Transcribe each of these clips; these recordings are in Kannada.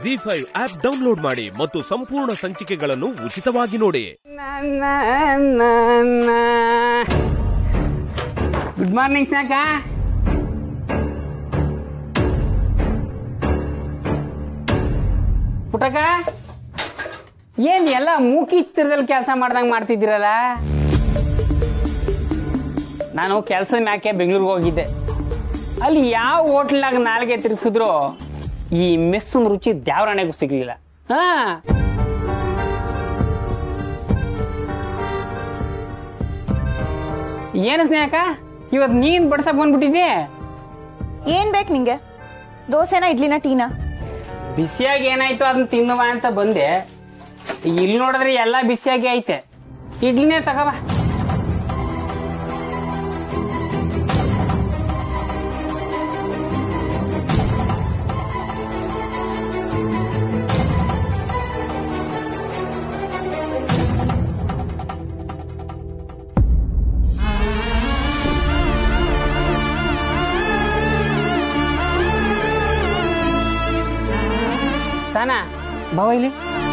ಜಿ5 ಆಪ್ ಡೌನ್ಲೋಡ್ ಮಾಡಿ ಮತ್ತು ಸಂಪೂರ್ಣ ಸಂಚಿಕೆಗಳನ್ನು ಉಚಿತವಾಗಿ ನೋಡಿ. Good morning ಸ್ನಾಕ. ಪುಟಕ, ಏನ್ ಎಲ್ಲ ಮೂಕಿ ಚಿತ್ರದಲ್ಲಿ ಕೆಲಸ ಮಾಡ್ದಂಗ್ ಮಾಡ್ತಿದ್ದೀರಲ್ಲ? ನಾನು ಕೆಲಸದ ಮ್ಯಾಕೆ ಬೆಂಗಳೂರಿಗೆ ಹೋಗಿದ್ದೆ. ಅಲ್ಲಿ ಯಾವ ಹೋಟ್ಲ್ನಾಗ ನಾಲ್ಗೆ ತಿರ್ಗಿಸಿದ್ರು ಈ ಮೆಸ್ಸಿನ ರುಚಿ ದ್ಯಾವರಣೆಗೂ ಸಿಗ್ಲಿಲ್ಲ. ಏನು ಸ್ನೇಹಕ, ಇವತ್ತು ನೀನ್ ಬಡ್ಸಕ್ ಬಂದ್ಬಿಟ್ಟಿದ್ದೆ? ಏನ್ ಬೇಕು ನಿಂಗೆ? ದೋಸೆನಾ ಇಡ್ಲಿನ ಟೀನಾ? ಬಿಸಿಯಾಗಿ ಏನಾಯ್ತು ಅದನ್ನ ತಿನ್ನುವ ಅಂತ ಬಂದೆ. ಇಲ್ಲಿ ನೋಡಿದ್ರೆ ಎಲ್ಲ ಬಿಸಿಯಾಗಿ ಐತೆ. ಇಡ್ಲಿನೇ ತಗೋಬಾ. ಸಾನಾ ಬಾವ ಇಲ್ಲಿ.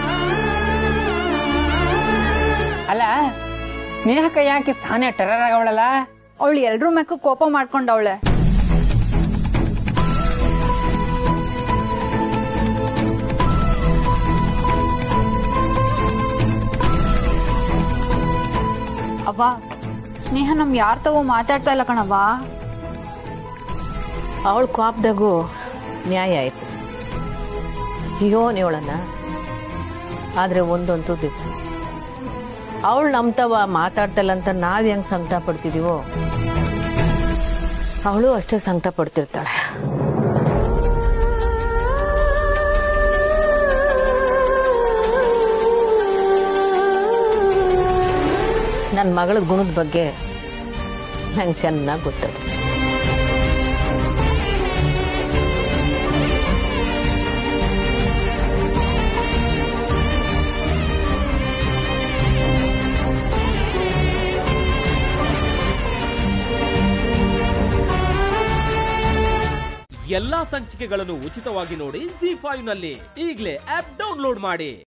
ಅಲ್ಲ ಸ್ನೇಹಕ ಯಾಕೆ ಸಾನೆ ಟೆರರ್ ಆಗವಳಲ್ಲ? ಅವಳು ಎಲ್ರೂ ಮೆಕ್ಕ ಕೋಪ ಮಾಡ್ಕೊಂಡವಳೆ. ಅವ್ವ, ಸ್ನೇಹ ನಮ್ ಯಾರ್ ತಗೋ ಮಾತಾಡ್ತಾ ಇಲ್ಲ ಕಣವ್ವ. ಅವಳ ಕೋಪದಾಗೂ ನ್ಯಾಯ ಆಯ್ತು. ಇವಳನ್ನ ಆದ್ರೆ ಒಂದಂತೂ ಬೇಕು, ಅವಳು ನಮ್ತವ ಮಾತಾಡ್ತಲ್ಲ ಅಂತ ನಾವ್ ಹೆಂಗ್ ಸಂಕಟ ಪಡ್ತಿದೀವೋ ಅವಳು ಅಷ್ಟೇ ಸಂಕಟ ಪಡ್ತಿರ್ತಾಳೆ. ನನ್ನ ಮಗಳ ಗುಣದ ಬಗ್ಗೆ ನಂಗೆ ಚೆನ್ನಾಗಿ ಗೊತ್ತದ. ಎಲ್ಲಾ ಸಂಚಿಕೆಗಳನ್ನು ಉಚಿತವಾಗಿ ನೋಡಿ ಜಿ5 ನಲ್ಲಿ. ಈಗಲೇ ಆಪ್ ಡೌನ್ಲೋಡ್ ಮಾಡಿ.